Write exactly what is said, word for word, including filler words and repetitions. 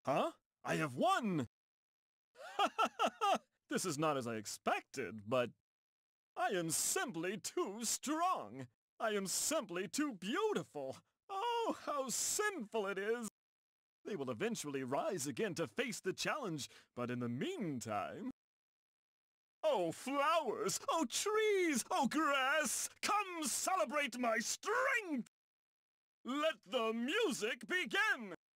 Huh? I have won! This is not as I expected, but I am simply too strong. I am simply too beautiful. Oh, how sinful it is! They will eventually rise again to face the challenge, but in the meantime... Oh, flowers! Oh, trees! Oh, grass! Come celebrate my strength! Let the music begin!